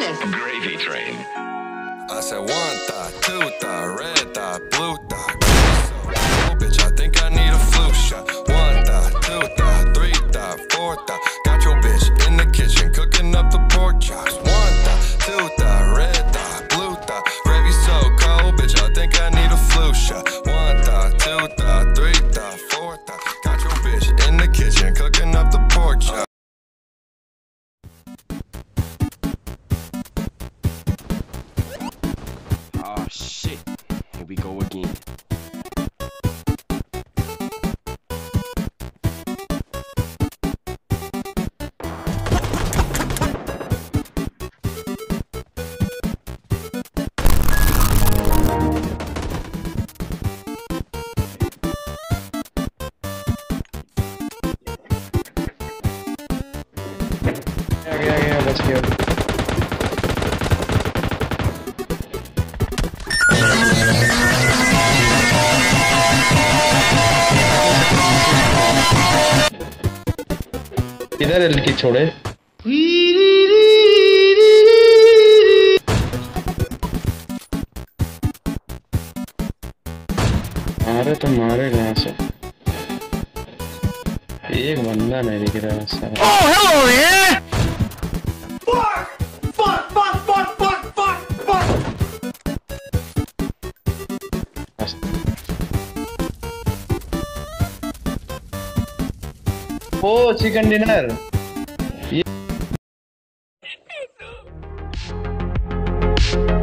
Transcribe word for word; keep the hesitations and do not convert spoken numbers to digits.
goodness. Gravy train. I said one thought, two thought, red thought, blue thought. Oh, bitch, I think I need a flu shot. One thought, two thought, three thought, four thought. Got your bitch in the kitchen cooking up the pork chops. One thought, two thought, red thought, blue thought. Gravy so cold, bitch, I think I need a flu shot. One thought, two thought, three thought, four thought. Got your bitch in the kitchen cooking up the pork chops. Oh shit, here we go again. गया गया गया बच गया इधर एलकी छोड़े मारे तो मारे कहाँ से एक बंदा नहीं दिख रहा है। Oh, hello there! Fuck! Fuck! Fuck! Fuck! Fuck! Fuck! Fuck! ओ चिकन डिनर ये